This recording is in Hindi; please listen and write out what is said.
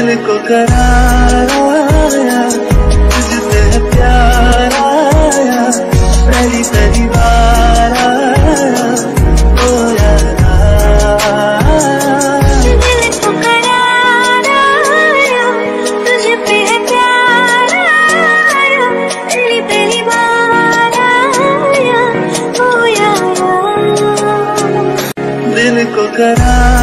दिल को करार आया, तुझसे है प्यार आया, पहली पहली बार आया, ओ यारा। दिल को करार आया, तुझ पे है प्यार आया, पहली पहली बार आया, ओ यारा। दिल को करार